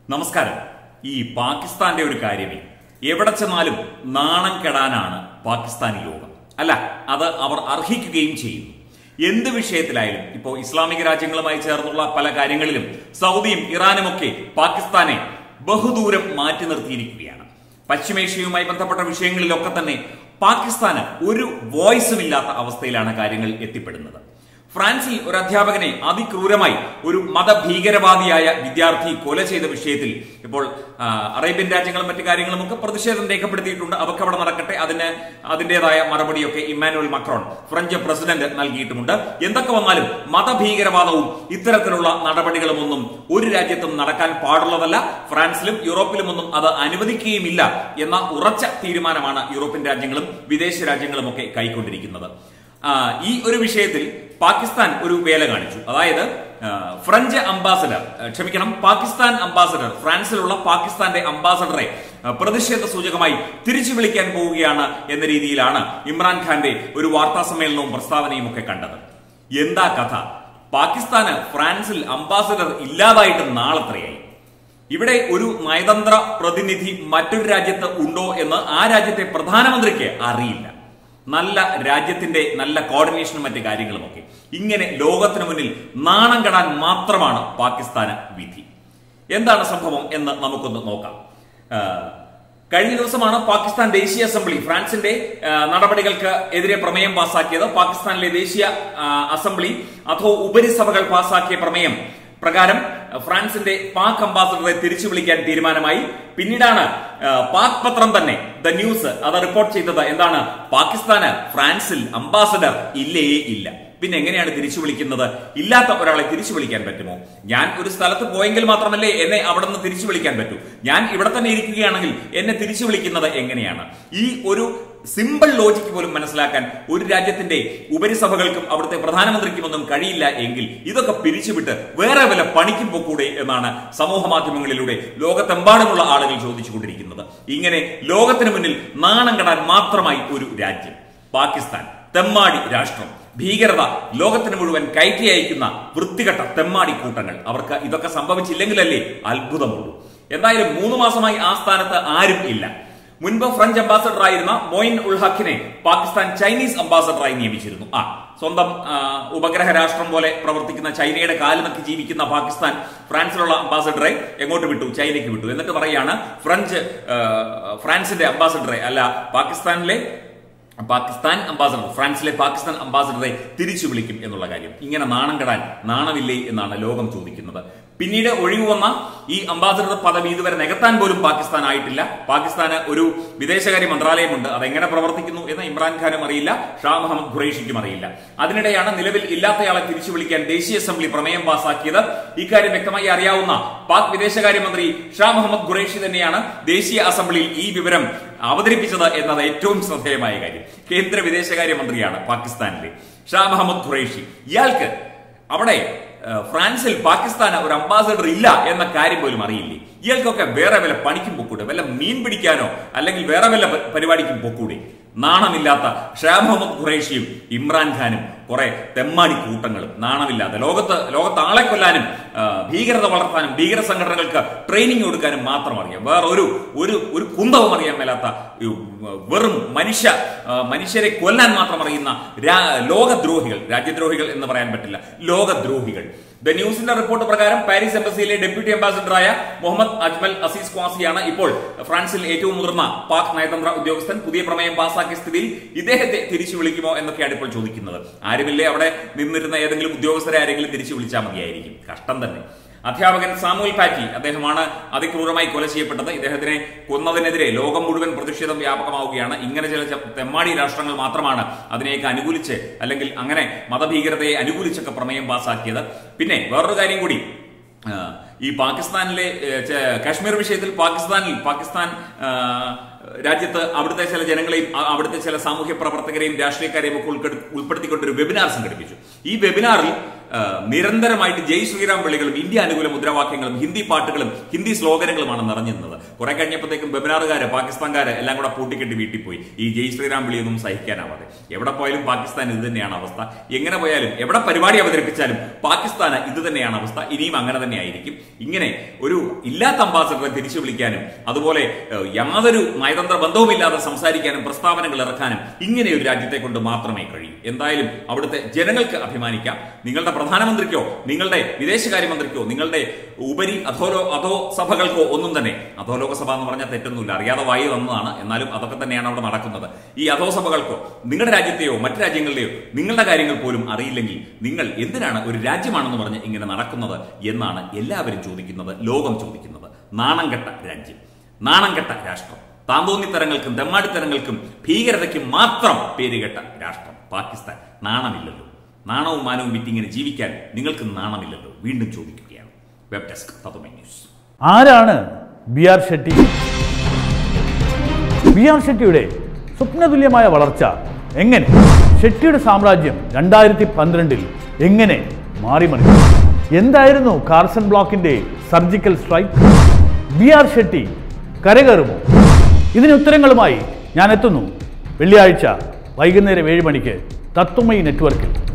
നമസ്കാരം. ഈ പാകിസ്ഥാന്റെ ഒരു കാര്യമേ എവിടെ ചെന്നാലും നാണം കെടാനാണ് പാകിസ്ഥാനി ലോകം. അല്ല, അത് അവർ അർഹിക്കുകയും ചെയ്യുന്നു. എന്ത് വിഷയത്തിലായാലും ഇപ്പോൾ ഇസ്ലാമിക രാജ്യങ്ങളുമായി ചേർന്നുള്ള പല കാര്യങ്ങളിലും സൗദിയും ഇറാനുമൊക്കെ പാകിസ്ഥാനെ ബഹുദൂരം മാറ്റി നിർത്തിയിരിക്കുകയാണ്. പശ്ചിമേഷ്യയുമായി ബന്ധപ്പെട്ട വിഷയങ്ങളിലൊക്കെ തന്നെ പാകിസ്ഥാന് ഒരു വോയിസും ഇല്ലാത്ത അവസ്ഥയിലാണ് കാര്യങ്ങൾ എത്തിപ്പെടുന്നത്. ഫ്രാൻസിൽ ഒരു അധ്യാപകനെ അതിക്രൂരമായി ഒരു മതഭീകരവാദിയായ വിദ്യാർത്ഥി കൊല ചെയ്ത വിഷയത്തിൽ ഇപ്പോൾ അറേബ്യൻ രാജ്യങ്ങളും മറ്റു കാര്യങ്ങളും ഒക്കെ പ്രതിഷേധം രേഖപ്പെടുത്തിയിട്ടുണ്ട്. അതൊക്കെ അവിടെ നടക്കട്ടെ. അതിന്റേതായ മറുപടിയൊക്കെ ഇമ്മാനുവൽ മക്രോൺ ഫ്രഞ്ച് പ്രസിഡന്റ് നൽകിയിട്ടുമുണ്ട്. എന്തൊക്കെ വന്നാലും മതഭീകരവാദവും ഇത്തരത്തിലുള്ള നടപടികളുമൊന്നും ഒരു രാജ്യത്തും നടക്കാൻ പാടുള്ളതല്ല. ഫ്രാൻസിലും യൂറോപ്പിലുമൊന്നും അത് അനുവദിക്കുകയുമില്ല എന്ന ഉറച്ച തീരുമാനമാണ് യൂറോപ്യൻ രാജ്യങ്ങളും വിദേശ രാജ്യങ്ങളും ഒക്കെ കൈക്കൊണ്ടിരിക്കുന്നത്. ഈ ഒരു വിഷയത്തിൽ പാകിസ്ഥാൻ ഒരു വേല കാണിച്ചു. അതായത് പാകിസ്ഥാൻ അംബാസഡർ, ഫ്രാൻസിലുള്ള പാകിസ്ഥാന്റെ അംബാസഡറെ പ്രതിഷേധ സൂചകമായി തിരിച്ചു വിളിക്കാൻ പോവുകയാണ് എന്ന രീതിയിലാണ് ഇമ്രാൻഖാന്റെ ഒരു വാർത്താ സമ്മേളനവും പ്രസ്താവനയും ഒക്കെ കണ്ടത്. എന്താ കഥ? പാകിസ്ഥാന് ഫ്രാൻസിൽ അംബാസഡർ ഇല്ലാതായിട്ട് നാളെത്രയായി? ഇവിടെ ഒരു നയതന്ത്ര പ്രതിനിധി മറ്റൊരു രാജ്യത്ത് ഉണ്ടോ എന്ന് ആ രാജ്യത്തെ പ്രധാനമന്ത്രിക്ക് അറിയില്ല. രാജ്യത്തിന്റെ നല്ല കോർഡിനേഷനും മറ്റു കാര്യങ്ങളുമൊക്കെ. ഇങ്ങനെ ലോകത്തിന് മുന്നിൽ നാണം കെടാൻ മാത്രമാണ് പാകിസ്ഥാന് വിധി. എന്താണ് സംഭവം എന്ന് നമുക്കൊന്ന് നോക്കാം. കഴിഞ്ഞ ദിവസമാണ് പാകിസ്ഥാൻ ദേശീയ അസംബ്ലി ഫ്രാൻസിന്റെ നടപടികൾക്ക് എതിരെ പ്രമേയം പാസാക്കിയത്. പാകിസ്ഥാനിലെ ദേശീയ അസംബ്ലി അഥവാ ഉപരിസഭകൾ പാസാക്കിയ പ്രമേയം പ്രകാരം ഫ്രാൻസിന്റെ പാക് അംബാസഡറെ തിരിച്ചു വിളിക്കാൻ തീരുമാനമായി. പിന്നീടാണ് പാക് പത്രം തന്നെ ദ ന്യൂസ് അത് റിപ്പോർട്ട് ചെയ്തത്. എന്താണ്? പാകിസ്ഥാന് ഫ്രാൻസിൽ അംബാസഡർ ഇല്ലേ ഇല്ല. പിന്നെ എങ്ങനെയാണ് തിരിച്ചു വിളിക്കുന്നത്? ഇല്ലാത്ത ഒരാളെ തിരിച്ചു വിളിക്കാൻ പറ്റുമോ? ഞാൻ ഒരു സ്ഥലത്ത് പോയെങ്കിൽ മാത്രമല്ലേ എന്നെ അവിടെ നിന്ന് തിരിച്ചു വിളിക്കാൻ പറ്റൂ. ഞാൻ ഇവിടെ തന്നെ ഇരിക്കുകയാണെങ്കിൽ എന്നെ തിരിച്ചു വിളിക്കുന്നത് എങ്ങനെയാണ്? ഈ ഒരു സിമ്പിൾ ലോജിക്ക് പോലും മനസ്സിലാക്കാൻ ഒരു രാജ്യത്തിന്റെ ഉപരിസഭകൾക്കും അവിടുത്തെ പ്രധാനമന്ത്രിക്കുമൊന്നും കഴിയില്ല എങ്കിൽ ഇതൊക്കെ പിരിച്ചുവിട്ട് വേറെ വല്ല പണിക്കും പോക്കൂടെ എന്നാണ് സമൂഹ മാധ്യമങ്ങളിലൂടെ ലോകത്തെമ്പാടുമുള്ള ആളുകൾ ചോദിച്ചുകൊണ്ടിരിക്കുന്നത്. ഇങ്ങനെ ലോകത്തിന് മുന്നിൽ നാണം കെടാൻ മാത്രമായി ഒരു രാജ്യം പാകിസ്ഥാൻ, തെമ്മാടി രാഷ്ട്രം, ഭീകരത ലോകത്തിന് മുഴുവൻ കയറ്റി അയക്കുന്ന വൃത്തികെട്ട തെമ്മാടി കൂട്ടങ്ങൾ. അവർക്ക് ഇതൊക്കെ സംഭവിച്ചില്ലെങ്കിലല്ലേ അത്ഭുതമുള്ളൂ. എന്തായാലും 3 മാസമായി ആ സ്ഥാനത്ത് ആരും ഇല്ല. മുൻപ് ഫ്രഞ്ച് അംബാസഡർ ആയിരുന്ന മൊയിൻ ഉൽ ഹക്കിനെ പാകിസ്ഥാൻ ചൈനീസ് അംബാസഡറായി നിയമിച്ചിരുന്നു. സ്വന്തം ഉപഗ്രഹ രാഷ്ട്രം പോലെ പ്രവർത്തിക്കുന്ന ചൈനയുടെ കാലുനക്കി ജീവിക്കുന്ന പാകിസ്ഥാൻ ഫ്രാൻസിലുള്ള അംബാസഡറെ എങ്ങോട്ട് വിട്ടു? ചൈനയ്ക്ക് വിട്ടു. എന്നിട്ട് പറയാണ് ഫ്രാൻസിന്റെ അംബാസഡറെ അല്ല, പാകിസ്ഥാൻ അംബാസഡർ, ഫ്രാൻസിലെ പാകിസ്ഥാൻ അംബാസഡറെ തിരിച്ചു വിളിക്കും എന്നുള്ള കാര്യം. ഇങ്ങനെ നാണം കെടാൻ നാണമില്ലേ എന്നാണ് ലോകം ചോദിക്കുന്നത്. പിന്നീട് ഒഴിവ് വന്ന ഈ അംബാസഡർ പദവി ഇതുവരെ നികത്താൻ പോലും പാകിസ്ഥാൻ ആയിട്ടില്ല. പാകിസ്ഥാന് ഒരു വിദേശകാര്യ മന്ത്രാലയമുണ്ട്. അതെങ്ങനെ പ്രവർത്തിക്കുന്നു എന്ന് ഇമ്രാൻഖാനും അറിയില്ല, ഷാ മുഹമ്മദ് ഖുറൈഷിക്കും അറിയില്ല. അതിനിടെയാണ് നിലവിൽ ഇല്ലാത്തയാളെ തിരിച്ചു വിളിക്കാൻ ദേശീയ അസംബ്ലി പ്രമേയം പാസാക്കിയത്. ഇക്കാര്യം വ്യക്തമായി അറിയാവുന്ന പാക് വിദേശകാര്യമന്ത്രി ഷാ മുഹമ്മദ് ഖുറൈഷി തന്നെയാണ് ദേശീയ അസംബ്ലിയിൽ ഈ വിവരം അവതരിപ്പിച്ചത് എന്നത് ഏറ്റവും ശ്രദ്ധേയമായ കാര്യം. കേന്ദ്ര വിദേശകാര്യമന്ത്രിയാണ് പാകിസ്ഥാനിലെ ഷാ മുഹമ്മദ് ഖുറൈഷി. ഇയാൾക്ക് അവിടെ ഫ്രാൻസിൽ പാകിസ്ഥാന് ഒരു അംബാസഡർ ഇല്ല എന്ന കാര്യം പോലും അറിയില്ലേ? ഇയാൾക്കൊക്കെ വേറെ വല്ല പണിക്കും പൊക്കൂടെ? വല്ല മീൻ പിടിക്കാനോ അല്ലെങ്കിൽ വേറെ വല്ല പരിപാടിക്കും പൊക്കൂടെ? നാണമില്ലാത്ത ഷാ മുഹമ്മദ് ഖുറൈഷിയും ഇമ്രാൻഖാനും കുറെ തെമ്മാടി കൂട്ടങ്ങളും നാണമില്ലാതെ ലോകത്ത് ആളെ കൊല്ലാനും ഭീകരത വളർത്താനും ഭീകര സംഘടനകൾക്ക് ട്രെയിനിങ് കൊടുക്കാനും മാത്രം അറിയാം. വേറെ ഒരു കുന്തവും അറിയാൻ മേലാത്ത വെറും മനുഷ്യരെ കൊല്ലാൻ മാത്രം അറിയുന്ന ലോകദ്രോഹികൾ, രാജ്യദ്രോഹികൾ എന്ന് പറയാൻ പറ്റില്ല, ലോകദ്രോഹികൾ. ദ ന്യൂസിന്റെ റിപ്പോർട്ട് പ്രകാരം പാരീസ് എംബസിയിലെ ഡെപ്യൂട്ടി അംബാസഡറായ മുഹമ്മദ് അജ്മൽ അസീസ് ഖ്വാസിയാണ് ഇപ്പോൾ ഫ്രാൻസിൽ ഏറ്റവും മുതിർന്ന പാക് നയതന്ത്ര ഉദ്യോഗസ്ഥൻ. പുതിയ പ്രമേയം പാസാക്കിയ സ്ഥിതിയിൽ ഇദ്ദേഹത്തെ തിരിച്ചു വിളിക്കുമോ എന്നൊക്കെയാണ് ഇപ്പോൾ ചോദിക്കുന്നത്. ആരുമില്ലേ അവിടെ നിന്നിരുന്ന ഏതെങ്കിലും ഉദ്യോഗസ്ഥരെ ആരെങ്കിലും തിരിച്ചു വിളിച്ചാൽ മതിയായിരിക്കും. കഷ്ടം തന്നെ. അധ്യാപകൻ സാമുവൽ പാറ്റി, അദ്ദേഹമാണ് അതിക്രൂരമായി കൊല ചെയ്യപ്പെട്ടത്. ഇദ്ദേഹത്തിനെ കൊന്നതിനെതിരെ ലോകം മുഴുവൻ പ്രതിഷേധം വ്യാപകമാവുകയാണ്. ഇങ്ങനെ ചില തെമ്മാടി രാഷ്ട്രങ്ങൾ മാത്രമാണ് അതിനെയൊക്കെ അനുകൂലിച്ച് അല്ലെങ്കിൽ അങ്ങനെ മതഭീകരതയെ അനുകൂലിച്ചൊക്കെ പ്രമേയം പാസാക്കിയത്. പിന്നെ വേറൊരു കാര്യം കൂടി, ഈ പാകിസ്ഥാനിലെ കാശ്മീർ വിഷയത്തിൽ പാകിസ്ഥാൻ രാജ്യത്ത് അവിടുത്തെ ചില ജനങ്ങളെയും അവിടുത്തെ ചില സാമൂഹ്യ പ്രവർത്തകരെയും രാഷ്ട്രീയക്കാരെയും ഒക്കെ ഉൾപ്പെടുത്തിക്കൊണ്ടൊരു വെബിനാർ സംഘടിപ്പിച്ചു. ഈ വെബിനാറിൽ നിരന്തരമായിട്ട് ജയ് ശ്രീറാം വിളികളും ഇന്ത്യ അനുകൂല മുദ്രാവാക്യങ്ങളും ഹിന്ദി പാട്ടുകളും ഹിന്ദി സ്ലോഗനുകളുമാണ് നിറഞ്ഞിരുന്നത്. കുറെ കഴിഞ്ഞപ്പോഴത്തേക്കും ബെബനാറുകാര് പാകിസ്ഥാൻകാര് എല്ലാം കൂടെ പൂട്ടിക്കെട്ടി വീട്ടിൽ പോയി. ഈ ജയ് ശ്രീറാം വിളിയൊന്നും സഹിക്കാനാവാതെ. എവിടെ പോയാലും പാകിസ്ഥാൻ ഇത് തന്നെയാണ് അവസ്ഥ. എങ്ങനെ പോയാലും എവിടെ പരിപാടി അവതരിപ്പിച്ചാലും പാകിസ്ഥാന് ഇത് തന്നെയാണ് അവസ്ഥ. ഇനിയും അങ്ങനെ തന്നെ ആയിരിക്കും. ഇങ്ങനെ ഒരു ഇല്ലാത്ത അംബാസഡറെ തിരിച്ചു വിളിക്കാനും അതുപോലെ യാതൊരു നയതന്ത്ര ബന്ധവുമില്ലാതെ സംസാരിക്കാനും പ്രസ്താവനകൾ ഇറക്കാനും ഇങ്ങനെ ഒരു രാജ്യത്തെ കൊണ്ട് മാത്രമേ കഴിയൂ. എന്തായാലും അവിടുത്തെ ജനങ്ങൾക്ക് അഭിമാനിക്കാം. നിങ്ങളുടെ പ്രധാനമന്ത്രിക്കോ നിങ്ങളുടെ വിദേശകാര്യമന്ത്രിക്കോ നിങ്ങളുടെ ഉപരി അധോ സഭകൾക്കോ ഒന്നും തന്നെ, അധോലോക സഭ എന്ന് പറഞ്ഞാൽ തെറ്റൊന്നുമില്ല, അറിയാതെ വായി വന്നതാണ്, എന്നാലും അതൊക്കെ തന്നെയാണ് അവിടെ നടക്കുന്നത്. ഈ അധോസഭകൾക്കോ നിങ്ങളുടെ രാജ്യത്തെയോ മറ്റു രാജ്യങ്ങളുടെയോ നിങ്ങളുടെ കാര്യങ്ങൾ പോലും അറിയില്ലെങ്കിൽ നിങ്ങൾ എന്തിനാണ് ഒരു രാജ്യമാണെന്ന് പറഞ്ഞ് ഇങ്ങനെ നടക്കുന്നത് എന്നാണ് എല്ലാവരും ചോദിക്കുന്നത്, ലോകം ചോദിക്കുന്നത്. നാണം കെട്ട രാജ്യം, നാണം കെട്ട രാഷ്ട്രം, താന്തോന്നിത്തരങ്ങൾക്കും തെമ്മാടിത്തരങ്ങൾക്കും ഭീകരതയ്ക്കും മാത്രം പേരുകെട്ട രാഷ്ട്രം പാകിസ്ഥാൻ. നാണമില്ലല്ലോ. നാണവും മാനവും വിറ്റിങ്ങനെ ജീവിക്കാൻ നിങ്ങൾക്ക് നാണമില്ലല്ലോ. വീണ്ടും ചോദിക്കുകയാണ്. Web desk Tatwamayi news. ആരാണ് ബി.ആർ. ഷെട്ടി? ബി.ആർ. ഷെട്ടിയുടെ സ്വപ്നതുല്യമായ വളർച്ച എങ്ങനെ, ഷെട്ടിയുടെ സാമ്രാജ്യം 2012 എങ്ങനെ മാറിമറിഞ്ഞു? എന്തായിരുന്നു കാർസൺ ബ്ലോക്കിന്റെ സർജിക്കൽ സ്ട്രൈക്ക്? ബി.ആർ. ഷെട്ടി കരകയറുമോ? ഇതിന് ഉത്തരങ്ങളുമായി ഞാൻ എത്തുന്നു വെള്ളിയാഴ്ച വൈകുന്നേരം 7 മണിക്ക് തത്വമയി നെറ്റ്വർക്കിൽ.